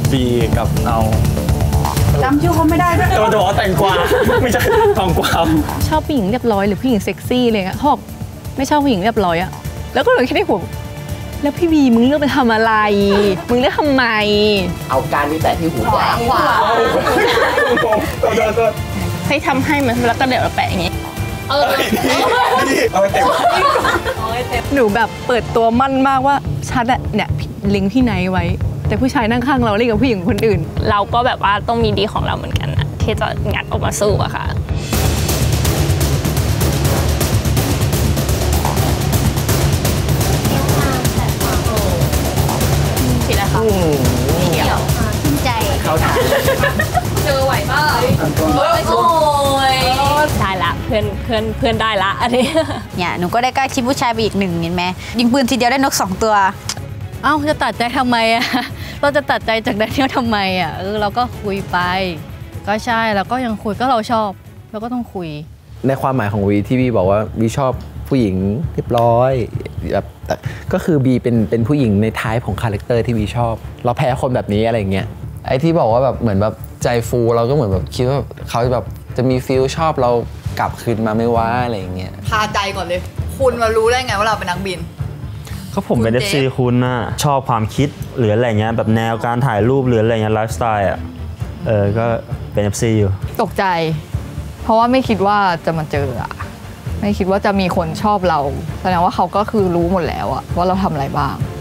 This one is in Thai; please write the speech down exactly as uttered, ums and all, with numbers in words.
บีกับเอาจำชื่อเขาไม่ได้ด้วยแต่ว่าจะบอกว่าแต่งกวาไม่ใช่ทองกวาวชอบผู้หญิงเรียบร้อยหรือผู้หญิงเซ็กซี่เลยอะเขาบอกไม่ชอบผู้หญิงเรียบร้อยอะแล้วก็เลยคิดในหัวแล้วพี่บีมึงเลือกไปทำอะไรมึงเลือกทำไมเอาการนี้แต่ที่หูขวาขวาให้ทำให้มันแล้วก็เดี๋ยวเราแปะอย่างงี้เออเอาไปเต็มหนูแบบเปิดตัวมั่นมากว่าชัดอะเนี่ยลิงก์พี่ไนท์ไว้แต่ผู้ชายนั่งข้างเราเล่นกับผู้หญิงคนอื่นเราก็แบบว่าต้องมีดีของเราเหมือนกันนะที่จะงัดออกมาสู้อะค่ะผิดแล้วค่ะเขียวชื่นใจเข้าทางเจอไหวป่ะโอ้ยได้ละเพื่อนเพื่อนเพื่อนได้ละอันนี้เนี่ยหนูก็ได้ใกล้ชิดผู้ชายไปอีกหนึ่งเห็นไหมยิงปืนทีเดียวได้นกสองตัวเอ้าจะตัดใจทำไมอะเราจะตัดใจจากแดเนียลทำไมอะเออเราก็คุยไปก็ใช่แล้วก็ยังคุยก็เราชอบเราก็ต้องคุยในความหมายของวีที่บีบอกว่าบีชอบผู้หญิงเรียบร้อยแบบแต่ก็คือบีเป็นเป็นผู้หญิงในท้ายของคาแรคเตอร์ที่บีชอบเราแพ้คนแบบนี้อะไรอย่างเงี้ยไอ้ที่บอกว่าแบบเหมือนแบบใจฟูเราก็เหมือนแบบคิดว่าเขาแบบจะมีฟีลชอบเรากลับคืนมาไม่ว่าอะไรอย่างเงี้ยพาใจก่อนเลยคุณมารู้ได้ไงว่าเราเป็นนักบินก็ผมเป็น เอฟ ซี คุณน่ะชอบความคิดหรืออะไรเงี้ยแบบแนวการถ่ายรูปหรืออะไรเงี้ยไลฟ์สไตล์อ่ะเออก็เป็น เอฟ ซี อยู่ตกใจเพราะว่าไม่คิดว่าจะมาเจออ่ะไม่คิดว่าจะมีคนชอบเราแสดงว่าเขาก็คือรู้หมดแล้วอะว่าเราทำอะไรบ้าง